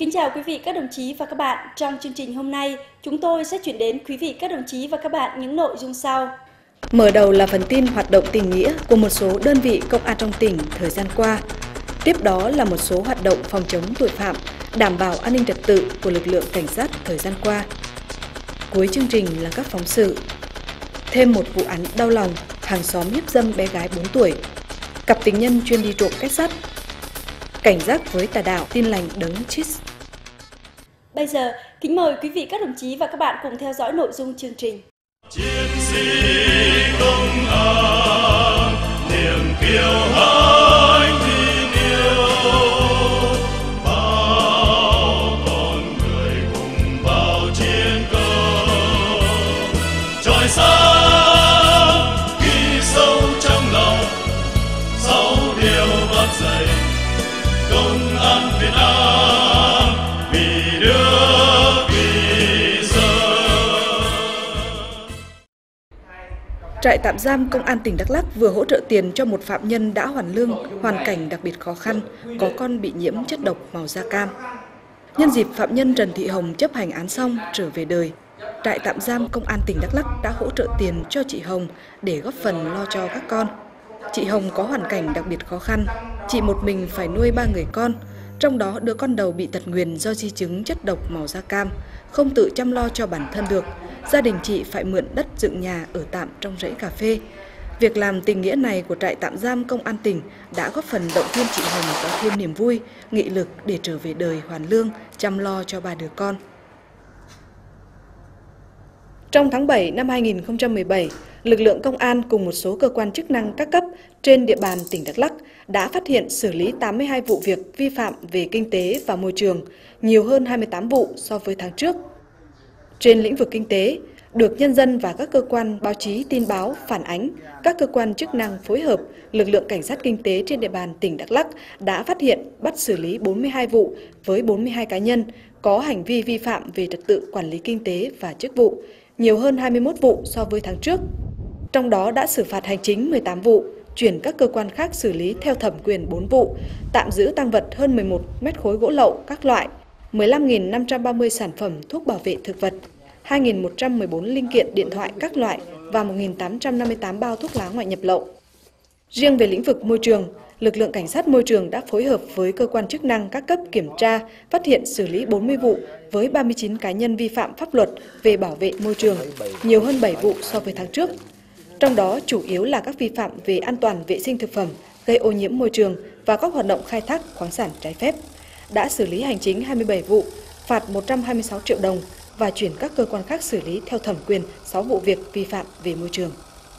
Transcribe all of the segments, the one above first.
Kính chào quý vị các đồng chí và các bạn. Trong chương trình hôm nay, chúng tôi sẽ chuyển đến quý vị các đồng chí và các bạn những nội dung sau. Mở đầu là phần tin hoạt động tình nghĩa của một số đơn vị công an trong tỉnh thời gian qua. Tiếp đó là một số hoạt động phòng chống tội phạm, đảm bảo an ninh trật tự của lực lượng cảnh sát thời gian qua. Cuối chương trình là các phóng sự. Thêm một vụ án đau lòng, hàng xóm hiếp dâm bé gái 4 tuổi. Cặp tình nhân chuyên đi trộm két sắt. Cảnh giác với tà đạo tin lành đấng Christ. Bây giờ, kính mời quý vị các đồng chí và các bạn cùng theo dõi nội dung chương trình. Chiến sĩ công an, niềm kiêu hãnh tin yêu, bao con người cùng vào chiến công, chói sáng ghi sâu trong lòng, 6 điều bác dạy công an Việt Nam vì nước vì dân. Trại tạm giam Công an tỉnh Đắk Lắk vừa hỗ trợ tiền cho một phạm nhân đã hoàn lương, hoàn cảnh đặc biệt khó khăn, có con bị nhiễm chất độc màu da cam. Nhân dịp phạm nhân Trần Thị Hồng chấp hành án xong trở về đời, Trại tạm giam Công an tỉnh Đắk Lắk đã hỗ trợ tiền cho chị Hồng để góp phần lo cho các con. Chị Hồng có hoàn cảnh đặc biệt khó khăn, chị một mình phải nuôi 3 người con, trong đó đứa con đầu bị tật nguyền do di chứng chất độc màu da cam, không tự chăm lo cho bản thân được. Gia đình chị phải mượn đất dựng nhà ở tạm trong rẫy cà phê. Việc làm tình nghĩa này của trại tạm giam Công an tỉnh đã góp phần động viên chị Hồng có thêm niềm vui, nghị lực để trở về đời hoàn lương, chăm lo cho 3 đứa con. Trong tháng 7 năm 2017, lực lượng công an cùng một số cơ quan chức năng các cấp trên địa bàn tỉnh Đắk Lắk đã phát hiện xử lý 82 vụ việc vi phạm về kinh tế và môi trường, nhiều hơn 28 vụ so với tháng trước. Trên lĩnh vực kinh tế, được nhân dân và các cơ quan báo chí tin báo phản ánh, các cơ quan chức năng phối hợp, lực lượng cảnh sát kinh tế trên địa bàn tỉnh Đắk Lắk đã phát hiện bắt xử lý 42 vụ với 42 cá nhân có hành vi vi phạm về trật tự quản lý kinh tế và chức vụ, nhiều hơn 21 vụ so với tháng trước. Trong đó đã xử phạt hành chính 18 vụ, chuyển các cơ quan khác xử lý theo thẩm quyền 4 vụ, tạm giữ tang vật hơn 11 mét khối gỗ lậu các loại, 15.530 sản phẩm thuốc bảo vệ thực vật, 2.114 linh kiện điện thoại các loại và 1.858 bao thuốc lá ngoại nhập lậu. Riêng về lĩnh vực môi trường, lực lượng cảnh sát môi trường đã phối hợp với cơ quan chức năng các cấp kiểm tra, phát hiện xử lý 40 vụ với 39 cá nhân vi phạm pháp luật về bảo vệ môi trường, nhiều hơn 7 vụ so với tháng trước. Trong đó chủ yếu là các vi phạm về an toàn vệ sinh thực phẩm, gây ô nhiễm môi trường và các hoạt động khai thác khoáng sản trái phép. Đã xử lý hành chính 27 vụ, phạt 126 triệu đồng và chuyển các cơ quan khác xử lý theo thẩm quyền 6 vụ việc vi phạm về môi trường.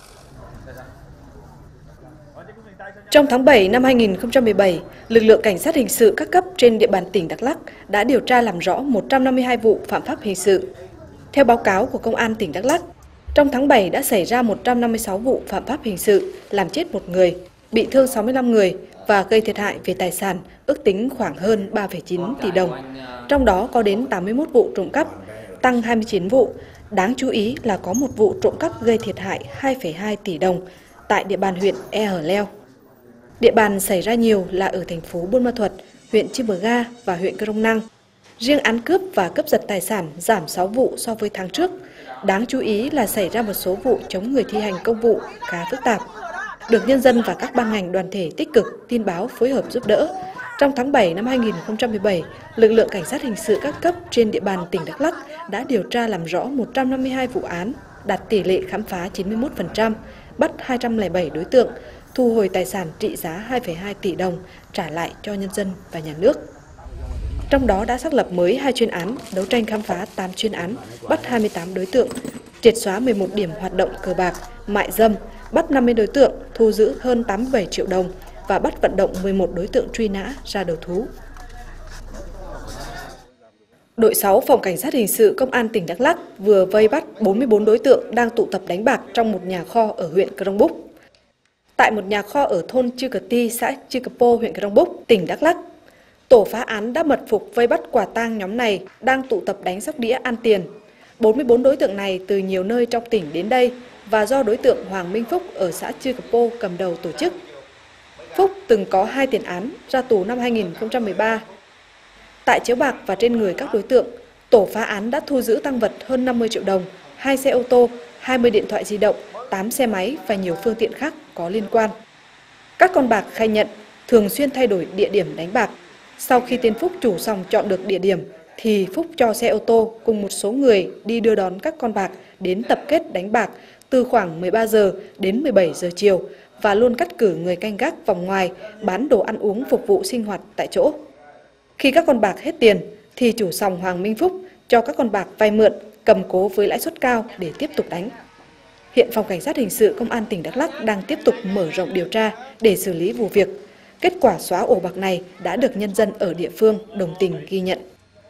Trong tháng 7 năm 2017, lực lượng cảnh sát hình sự các cấp trên địa bàn tỉnh Đắk Lắk đã điều tra làm rõ 152 vụ phạm pháp hình sự. Theo báo cáo của Công an tỉnh Đắk Lắk, trong tháng 7 đã xảy ra 156 vụ phạm pháp hình sự, làm chết 1 người, bị thương 65 người và gây thiệt hại về tài sản ước tính khoảng hơn 3,9 tỷ đồng. Trong đó có đến 81 vụ trộm cắp, tăng 29 vụ. Đáng chú ý là có một vụ trộm cắp gây thiệt hại 2,2 tỷ đồng tại địa bàn huyện E Hở Leo. Địa bàn xảy ra nhiều là ở thành phố Buôn Ma Thuột, huyện Chư Mờ Ga và huyện Crong Năng. Riêng án cướp và cướp giật tài sản giảm 6 vụ so với tháng trước. Đáng chú ý là xảy ra một số vụ chống người thi hành công vụ khá phức tạp. Được nhân dân và các ban ngành đoàn thể tích cực tin báo phối hợp giúp đỡ. Trong tháng 7 năm 2017, lực lượng cảnh sát hình sự các cấp trên địa bàn tỉnh Đắk Lắk đã điều tra làm rõ 152 vụ án, đạt tỷ lệ khám phá 91%, bắt 207 đối tượng, thu hồi tài sản trị giá 2,2 tỷ đồng, trả lại cho nhân dân và nhà nước. Trong đó đã xác lập mới 2 chuyên án, đấu tranh khám phá 8 chuyên án, bắt 28 đối tượng, triệt xóa 11 điểm hoạt động cờ bạc, mại dâm, bắt 50 đối tượng, thu giữ hơn 87 triệu đồng và bắt vận động 11 đối tượng truy nã ra đầu thú. Đội 6 Phòng Cảnh sát Hình sự Công an tỉnh Đắk Lắk vừa vây bắt 44 đối tượng đang tụ tập đánh bạc trong một nhà kho ở huyện Crong Búc. Tại một nhà kho ở thôn Chư Cờ Ti, xã Chư Cờ Po, huyện Crong Búc, tỉnh Đắk Lắk, tổ phá án đã mật phục vây bắt quả tang nhóm này đang tụ tập đánh sóc đĩa ăn tiền. 44 đối tượng này từ nhiều nơi trong tỉnh đến đây và do đối tượng Hoàng Minh Phúc ở xã Chư Cờ Po cầm đầu tổ chức. Phúc từng có 2 tiền án, ra tù năm 2013. Tại chiếu bạc và trên người các đối tượng, tổ phá án đã thu giữ tang vật hơn 50 triệu đồng, 2 xe ô tô, 20 điện thoại di động, 8 xe máy và nhiều phương tiện khác có liên quan. Các con bạc khai nhận thường xuyên thay đổi địa điểm đánh bạc. Sau khi tên Phúc chủ sòng chọn được địa điểm, thì Phúc cho xe ô tô cùng một số người đi đưa đón các con bạc đến tập kết đánh bạc từ khoảng 13 giờ đến 17 giờ chiều và luôn cắt cử người canh gác vòng ngoài bán đồ ăn uống phục vụ sinh hoạt tại chỗ. Khi các con bạc hết tiền, thì chủ sòng Hoàng Minh Phúc cho các con bạc vay mượn, cầm cố với lãi suất cao để tiếp tục đánh. Hiện Phòng Cảnh sát Hình sự Công an tỉnh Đắk Lắk đang tiếp tục mở rộng điều tra để xử lý vụ việc. Kết quả xóa ổ bạc này đã được nhân dân ở địa phương đồng tình ghi nhận.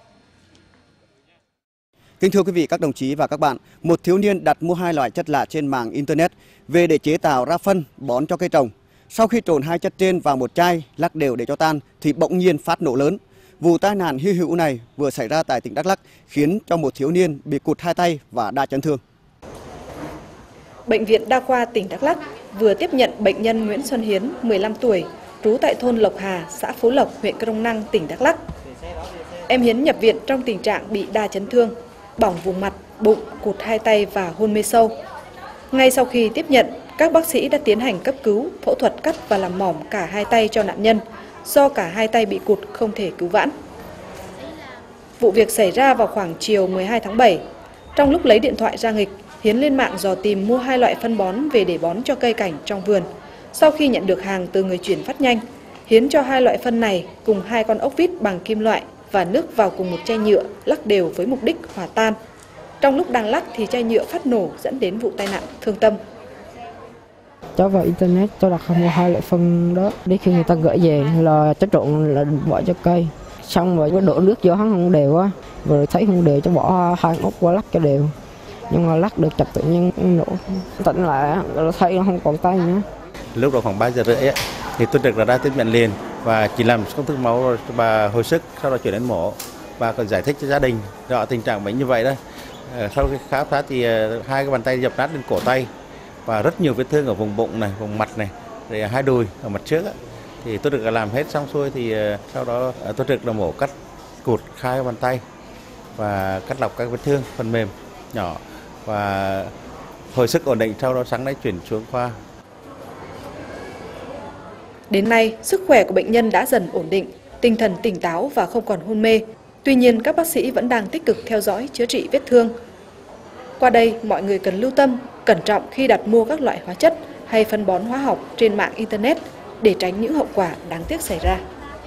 Kính thưa quý vị, các đồng chí và các bạn, một thiếu niên đặt mua 2 loại chất lạ trên mạng Internet về để chế tạo ra phân bón cho cây trồng. Sau khi trộn 2 chất trên vào một chai, lắc đều để cho tan thì bỗng nhiên phát nổ lớn. Vụ tai nạn hy hữu này vừa xảy ra tại tỉnh Đắk Lắk khiến cho một thiếu niên bị cụt 2 tay và đa chấn thương. Bệnh viện Đa khoa tỉnh Đắk Lắk vừa tiếp nhận bệnh nhân Nguyễn Xuân Hiến, 15 tuổi, trú tại thôn Lộc Hà, xã Phú Lộc, huyện Crong Năng, tỉnh Đắk Lắk. Em Hiến nhập viện trong tình trạng bị đa chấn thương, bỏng vùng mặt, bụng, cụt 2 tay và hôn mê sâu. Ngay sau khi tiếp nhận, các bác sĩ đã tiến hành cấp cứu, phẫu thuật cắt và làm mỏm cả 2 tay cho nạn nhân, do cả 2 tay bị cụt không thể cứu vãn. Vụ việc xảy ra vào khoảng chiều 12 tháng 7. Trong lúc lấy điện thoại ra nghịch, Hiến lên mạng dò tìm mua 2 loại phân bón về để bón cho cây cảnh trong vườn. Sau khi nhận được hàng từ người chuyển phát nhanh, Hiến cho 2 loại phân này cùng 2 con ốc vít bằng kim loại và nước vào cùng một chai nhựa, lắc đều với mục đích hòa tan. Trong lúc đang lắc thì chai nhựa phát nổ dẫn đến vụ tai nạn thương tâm. Cháu vào Internet, cháu đặt mua 2 loại phân đó. Đến khi người ta gửi về là cháu trộn là bỏ cho cây. Xong rồi có đổ nước vô hắn không đều á. Rồi thấy không đều cháu bỏ 2 ốc qua lắc cho đều. Nhưng mà lắc được chập tự nhiên nổ. Tỉnh lại rồi thấy nó không còn tay nữa. Lúc đó khoảng 3 giờ rưỡi thì tôi được ra tiếp nhận liền và chỉ làm công thức máu rồi bà hồi sức, sau đó chuyển đến mổ và còn giải thích cho gia đình rõ tình trạng bệnh như vậy đó. Sau khi khám phá thì 2 cái bàn tay dập nát lên cổ tay và rất nhiều vết thương ở vùng bụng này, vùng mặt này, rồi 2 đùi ở mặt trước thì tôi được làm hết xong xuôi thì sau đó tôi được là mổ cắt cụt 2 cái bàn tay và cắt lọc các vết thương phần mềm nhỏ và hồi sức ổn định, sau đó sáng nay chuyển xuống khoa. Đến nay, sức khỏe của bệnh nhân đã dần ổn định, tinh thần tỉnh táo và không còn hôn mê. Tuy nhiên, các bác sĩ vẫn đang tích cực theo dõi, chữa trị vết thương. Qua đây, mọi người cần lưu tâm, cẩn trọng khi đặt mua các loại hóa chất hay phân bón hóa học trên mạng Internet để tránh những hậu quả đáng tiếc xảy ra.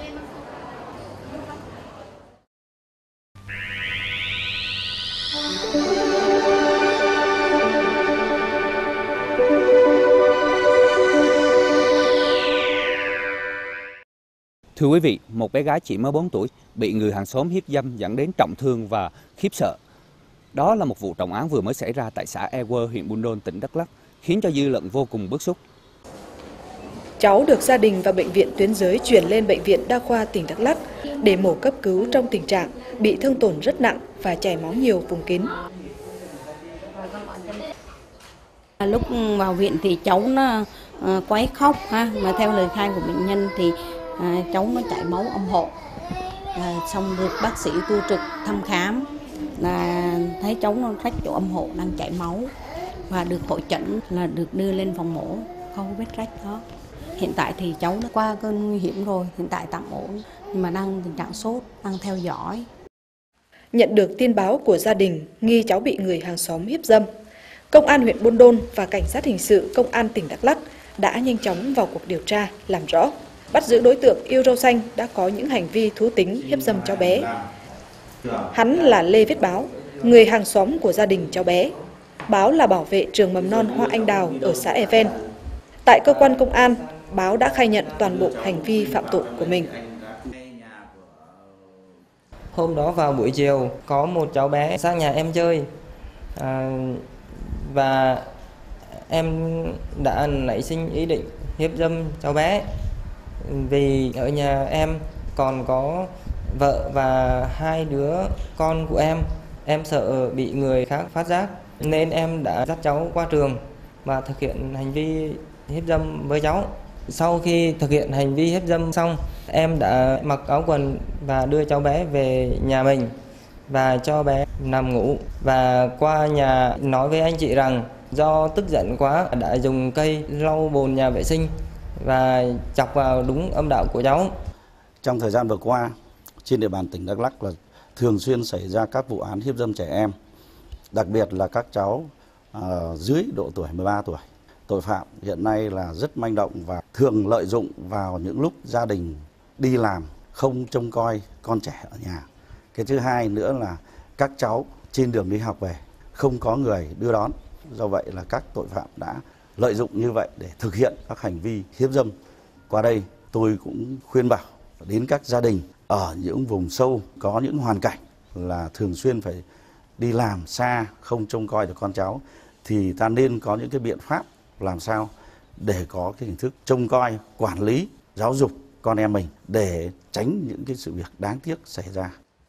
Thưa quý vị, một bé gái chỉ mới 4 tuổi bị người hàng xóm hiếp dâm dẫn đến trọng thương và khiếp sợ. Đó là một vụ trọng án vừa mới xảy ra tại xã Ewer, huyện Buôn Đôn, tỉnh Đắk Lắk, khiến cho dư luận vô cùng bức xúc. Cháu được gia đình và bệnh viện tuyến dưới chuyển lên bệnh viện Đa khoa tỉnh Đắk Lắk để mổ cấp cứu trong tình trạng bị thương tổn rất nặng và chảy máu nhiều vùng kín. Lúc vào viện thì cháu nó quấy khóc mà theo lời khai của bệnh nhân thì cháu nó chảy máu âm hộ. Xong được bác sĩ tu trực thăm khám là thấy cháu nó rách chỗ âm hộ đang chảy máu và được hội chẩn là được đưa lên phòng mổ khâu vết rách đó. Hiện tại thì cháu đã qua cơn nguy hiểm rồi, hiện tại tạm ổn nhưng mà đang tình trạng sốt, đang theo dõi. Nhận được tin báo của gia đình nghi cháu bị người hàng xóm hiếp dâm, Công an huyện Buôn Đôn và Cảnh sát Hình sự Công an tỉnh Đắk Lắk đã nhanh chóng vào cuộc điều tra, làm rõ, bắt giữ đối tượng yêu râu xanh đã có những hành vi thú tính hiếp dâm cháu bé. Hắn là Lê Viết Báo, người hàng xóm của gia đình cháu bé. Báo là bảo vệ trường mầm non Hoa Anh Đào ở xã E Ven. Tại cơ quan công an, Báo đã khai nhận toàn bộ hành vi phạm tội của mình. Hôm đó vào buổi chiều, có một cháu bé sang nhà em chơi và em đã nảy sinh ý định hiếp dâm cháu bé. Vì ở nhà em còn có vợ và 2 đứa con của em sợ bị người khác phát giác nên em đã dắt cháu qua trường và thực hiện hành vi hiếp dâm với cháu. Sau khi thực hiện hành vi hiếp dâm xong Em đã mặc áo quần và đưa cháu bé về nhà mình và cho bé nằm ngủ, và qua nhà nói với anh chị rằng do tức giận quá đã dùng cây lau bồn nhà vệ sinh và chọc vào đúng âm đạo của cháu. Trong thời gian vừa qua, trên địa bàn tỉnh Đắk Lắk là thường xuyên xảy ra các vụ án hiếp dâm trẻ em, đặc biệt là các cháu dưới độ tuổi 13 tuổi. Tội phạm hiện nay là rất manh động và thường lợi dụng vào những lúc gia đình đi làm không trông coi con trẻ ở nhà. Cái thứ hai nữa là các cháu trên đường đi học về không có người đưa đón. Do vậy là các tội phạm đã lợi dụng như vậy để thực hiện các hành vi hiếp dâm. Qua đây tôi cũng khuyên bảo đến các gia đình ở những vùng sâu có những hoàn cảnh là thường xuyên phải đi làm xa không trông coi được con cháu, thì ta nên có những cái biện pháp làm sao để có cái hình thức trông coi, quản lý, giáo dục con em mình để tránh những cái sự việc đáng tiếc xảy ra.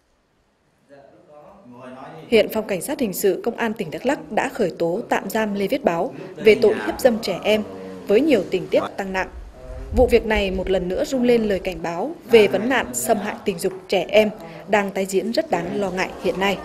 Hiện Phòng Cảnh sát Hình sự Công an tỉnh Đắk Lắk đã khởi tố tạm giam Lê Viết Báo về tội hiếp dâm trẻ em với nhiều tình tiết tăng nặng. Vụ việc này một lần nữa rung lên lời cảnh báo về vấn nạn xâm hại tình dục trẻ em đang tái diễn rất đáng lo ngại hiện nay.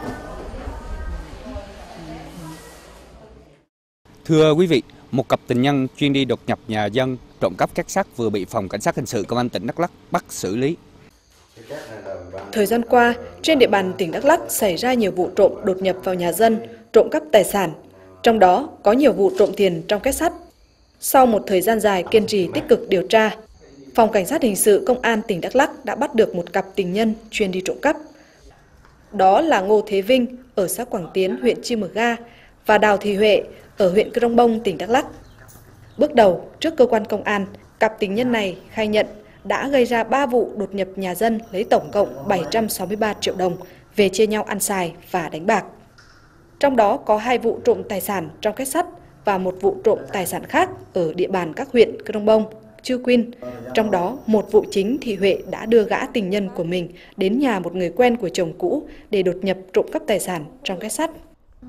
Thưa quý vị, một cặp tình nhân chuyên đi đột nhập nhà dân, trộm cắp két sắt vừa bị Phòng Cảnh sát Hình sự Công an tỉnh Đắk Lắk bắt xử lý. Thời gian qua, trên địa bàn tỉnh Đắk Lắk xảy ra nhiều vụ trộm đột nhập vào nhà dân, trộm cắp tài sản. Trong đó có nhiều vụ trộm tiền trong két sắt. Sau một thời gian dài kiên trì tích cực điều tra, Phòng Cảnh sát Hình sự Công an tỉnh Đắk Lắk đã bắt được một cặp tình nhân chuyên đi trộm cắp. Đó là Ngô Thế Vinh ở xã Quảng Tiến, huyện Chư Mờ Ga và Đào Thị Huệ ở huyện Crong Bông, tỉnh Đắk Lắk. Bước đầu, trước cơ quan công an, cặp tình nhân này khai nhận đã gây ra 3 vụ đột nhập nhà dân lấy tổng cộng 763 triệu đồng về chia nhau ăn xài và đánh bạc. Trong đó có 2 vụ trộm tài sản trong két sắt và một vụ trộm tài sản khác ở địa bàn các huyện Crong Bông, Chư Quynh. Trong đó, một vụ chính thì Huệ đã đưa gã tình nhân của mình đến nhà một người quen của chồng cũ để đột nhập trộm cắp tài sản trong két sắt.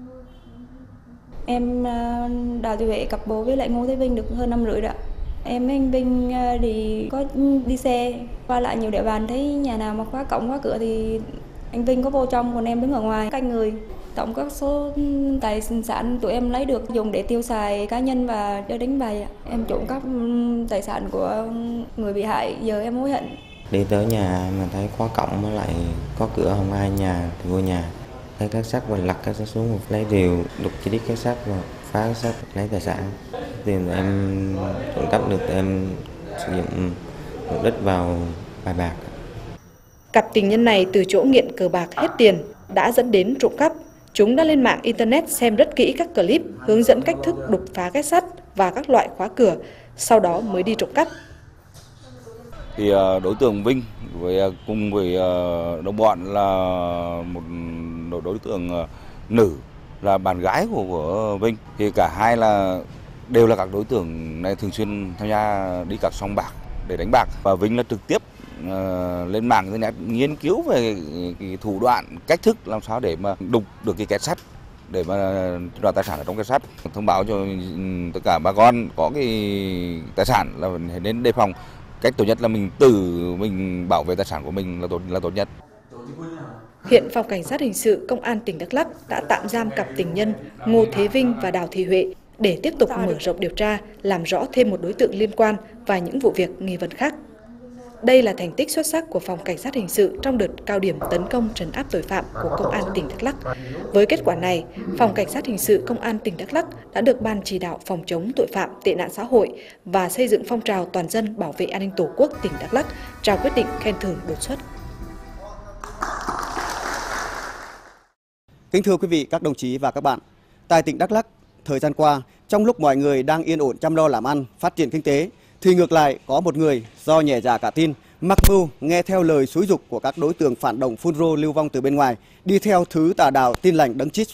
Em Đào Thị Huệ cặp bồ với lại Ngô Thế Vinh được hơn 5 rưỡi rồi ạ. Em với anh Vinh thì có đi xe qua lại nhiều địa bàn, thấy nhà nào mà khóa cổng khóa cửa thì anh Vinh có vô trong, còn em đứng ở ngoài canh người. Tổng các số tài sản tụi em lấy được dùng để tiêu xài cá nhân và chơi đánh bài. Em trộm cắp tài sản của người bị hại, giờ em hối hận. Đi tới nhà mà thấy khóa cổng với lại có cửa không ai nhà thì vô nhà. Thấy két sắt và lật két sắt xuống, lấy rìu đục chỉ đít két sắt và phá két sắt lấy tài sản. Tiền em trộm cắp được thì em sử dụng mục đích vào bài bạc. Cặp tình nhân này từ chỗ nghiện cờ bạc hết tiền đã dẫn đến trộm cắp. Chúng đã lên mạng Internet xem rất kỹ các clip hướng dẫn cách thức đục phá két sắt và các loại khóa cửa, sau đó mới đi trộm cắp. Thì đối tượng Vinh cùng với đồng bọn là một đối tượng nữ là bạn gái của Vinh, thì cả hai là đều là các đối tượng này thường xuyên tham gia đi các sòng bạc để đánh bạc, và Vinh là trực tiếp lên mạng Internet nghiên cứu về cái thủ đoạn, cách thức làm sao để mà đục được cái két sắt để mà đoạt tài sản ở trong két sắt. Thông báo cho tất cả bà con có cái tài sản là nên đề phòng. Cách tốt nhất là mình bảo vệ tài sản của mình là tốt nhất. Hiện Phòng Cảnh sát Hình sự Công an tỉnh Đắk Lắk đã tạm giam cặp tình nhân Ngô Thế Vinh và Đào Thị Huệ để tiếp tục mở rộng điều tra, làm rõ thêm một đối tượng liên quan và những vụ việc nghi vấn khác. Đây là thành tích xuất sắc của Phòng Cảnh sát Hình sự trong đợt cao điểm tấn công trấn áp tội phạm của Công an tỉnh Đắk Lắk. Với kết quả này, Phòng Cảnh sát Hình sự Công an tỉnh Đắk Lắk đã được Ban chỉ đạo phòng chống tội phạm tệ nạn xã hội và xây dựng phong trào toàn dân bảo vệ an ninh Tổ quốc tỉnh Đắk Lắk trao quyết định khen thưởng đột xuất. Kính thưa quý vị, các đồng chí và các bạn, tại tỉnh Đắk Lắk, thời gian qua, trong lúc mọi người đang yên ổn chăm lo làm ăn, phát triển kinh tế, thì ngược lại có một người do nhẹ dạ cả tin, mắc mưu nghe theo lời xúi giục của các đối tượng phản động phun rô lưu vong từ bên ngoài, đi theo thứ tà đạo Tin Lành Đấng Christ.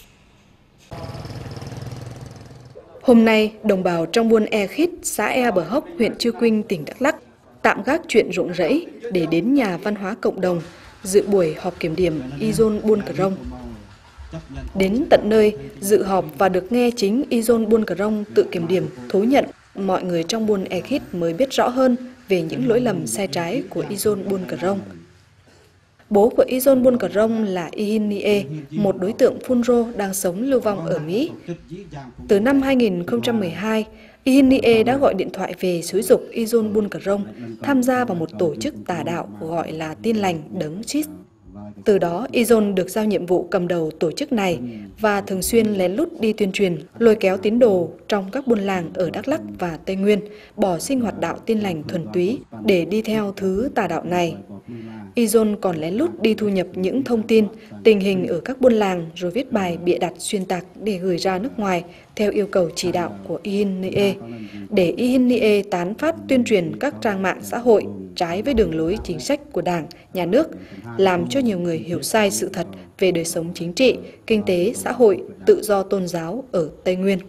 Hôm nay, đồng bào trong buôn E Khít, xã E Bờ Hốc, huyện Chư Quynh, tỉnh Đắk Lắk tạm gác chuyện ruộng rẫy để đến nhà văn hóa cộng đồng dự buổi họp kiểm điểm Izon Buôn Cờ Rông. Đến tận nơi dự họp và được nghe chính Izon Buôn Cờ Rông tự kiểm điểm, thú nhận, mọi người trong buôn E Khít mới biết rõ hơn về những lỗi lầm sai trái của Izon Buôn Cờ Rông. Bố của Izon Buôn Cờ Rông là Ihin Nie, một đối tượng Phun Rô đang sống lưu vong ở Mỹ. Từ năm 2012, Ihin Nie đã gọi điện thoại về xúi giục Izon Buôn Cờ Rông tham gia vào một tổ chức tà đạo gọi là Tin Lành Đấng Christ. Từ đó, Izon được giao nhiệm vụ cầm đầu tổ chức này và thường xuyên lén lút đi tuyên truyền, lôi kéo tín đồ trong các buôn làng ở Đắk Lắk và Tây Nguyên, bỏ sinh hoạt đạo Tin Lành thuần túy để đi theo thứ tà đạo này. Izon còn lén lút đi thu nhập những thông tin, tình hình ở các buôn làng rồi viết bài bịa đặt xuyên tạc để gửi ra nước ngoài theo yêu cầu chỉ đạo của Ihin Nie, để Ihin Nie tán phát tuyên truyền các trang mạng xã hội trái với đường lối chính sách của Đảng, Nhà nước, làm cho nhiều người hiểu sai sự thật về đời sống chính trị, kinh tế, xã hội, tự do tôn giáo ở Tây Nguyên.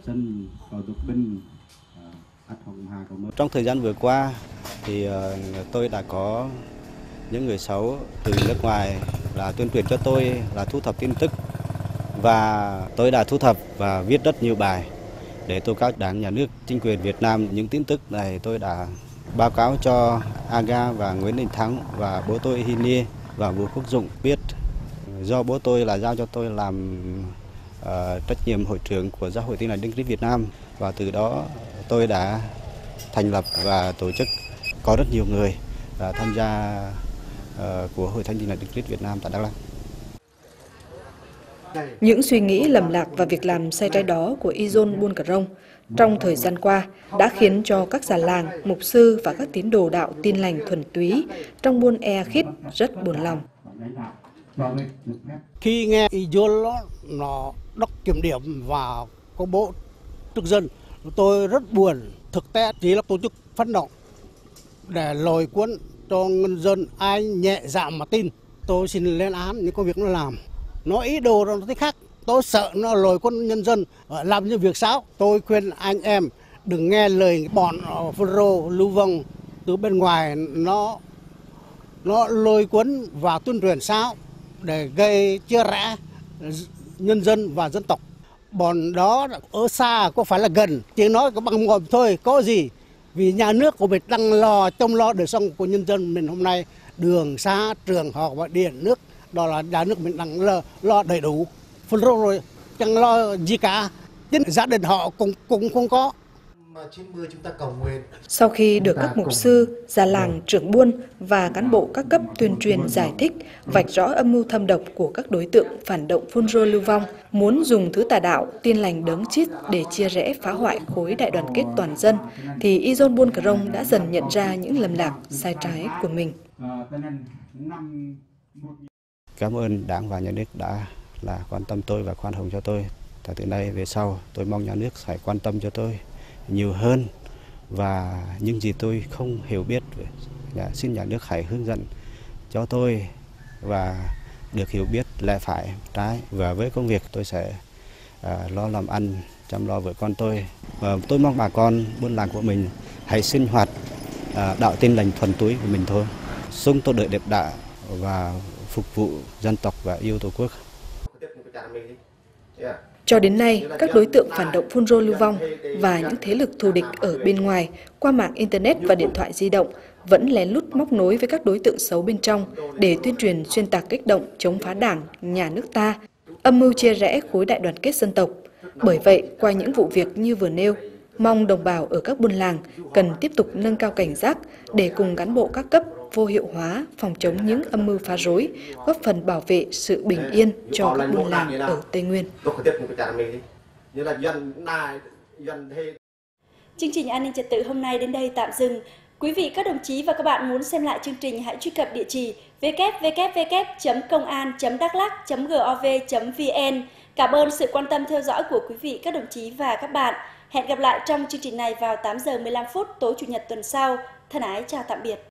Trong thời gian vừa qua thì tôi đã có những người xấu từ nước ngoài là tuyên truyền cho tôi là thu thập tin tức, và tôi đã thu thập và viết rất nhiều bài để tố cáo Đảng, Nhà nước, chính quyền Việt Nam. Những tin tức này tôi đã báo cáo cho Aga và Nguyễn Đình Thắng và bố tôi Ihin Nie và Vũ Quốc Dụng biết. Do bố tôi là giao cho tôi làm trách nhiệm hội trưởng của Giáo hội Tin Lành Đấng Christ Việt Nam, và từ đó tôi đã thành lập và tổ chức có rất nhiều người đã tham gia của Hội Thánh Tin Lành Đấng Christ Việt Nam tại Đắk Lắk. Những suy nghĩ lầm lạc và việc làm sai trái đó của Izon Buôn Cờ Rông trong thời gian qua đã khiến cho các già làng, mục sư và các tín đồ đạo Tin Lành thuần túy trong buôn Ea Khít rất buồn lòng. Khi nghe Izon nó đốc kiểm điểm và công bố trước dân, tôi rất buồn. Thực tế chỉ là tổ chức phản động để lôi cuốn cho nhân dân ai nhẹ dạ mà tin. Tôi xin lên án những công việc nó làm. Nó ý đồ nó thế khác. Tôi sợ nó lôi cuốn nhân dân làm những việc xấu. Tôi khuyên anh em đừng nghe lời bọn Phun Rô lưu vong từ bên ngoài, nó lôi cuốn và tuyên truyền xấu để gây chia rẽ nhân dân và dân tộc. Bọn đó ở xa có phải là gần, chỉ nói có bằng mồm thôi, có gì. Vì nhà nước của mình đang trông lo đời sống của nhân dân mình hôm nay, đường xá, trường học và điện nước, đó là nhà nước mình đang lo đầy đủ. Phun Rô rồi, chẳng lo gì cả, chính gia đình họ cũng không có. Sau khi được các mục sư, già làng, trưởng buôn và cán bộ các cấp tuyên truyền giải thích, vạch rõ âm mưu thâm độc của các đối tượng phản động Phun Rô lưu vong, muốn dùng thứ tà đạo Tin Lành Đấng Christ để chia rẽ phá hoại khối đại đoàn kết toàn dân, thì Izon Buôn Cờ Rông đã dần nhận ra những lầm lạc sai trái của mình. Cảm ơn Đảng và Nhà nước đã quan tâm tôi và khoan hồng cho tôi. Từ nay về sau, tôi mong Nhà nước phải quan tâm cho tôi nhiều hơn, và những gì tôi không hiểu biết xin Nhà nước hãy hướng dẫn cho tôi và được hiểu biết lẽ phải trái. Và với công việc tôi sẽ lo làm ăn, chăm lo vợ con tôi. Và tôi mong bà con buôn làng của mình hãy sinh hoạt đạo Tin Lành thuần túy của mình thôi, sống tốt đời đẹp đạo và phục vụ dân tộc và yêu Tổ quốc. Cho đến nay, các đối tượng phản động Phun Rô lưu vong và những thế lực thù địch ở bên ngoài qua mạng Internet và điện thoại di động vẫn lén lút móc nối với các đối tượng xấu bên trong để tuyên truyền xuyên tạc kích động chống phá Đảng, Nhà nước ta, âm mưu chia rẽ khối đại đoàn kết dân tộc. Bởi vậy, qua những vụ việc như vừa nêu, mong đồng bào ở các buôn làng cần tiếp tục nâng cao cảnh giác để cùng cán bộ các cấp vô hiệu hóa, phòng chống những âm mưu phá rối, góp phần bảo vệ sự bình yên cho các buôn làng ở Tây Nguyên. Chương trình An ninh trật tự hôm nay đến đây tạm dừng. Quý vị các đồng chí và các bạn muốn xem lại chương trình hãy truy cập địa chỉ www.congan.daklak.gov.vn. Cảm ơn sự quan tâm theo dõi của quý vị các đồng chí và các bạn. Hẹn gặp lại trong chương trình này vào 8 giờ 15 phút tối Chủ nhật tuần sau. Thân ái chào tạm biệt.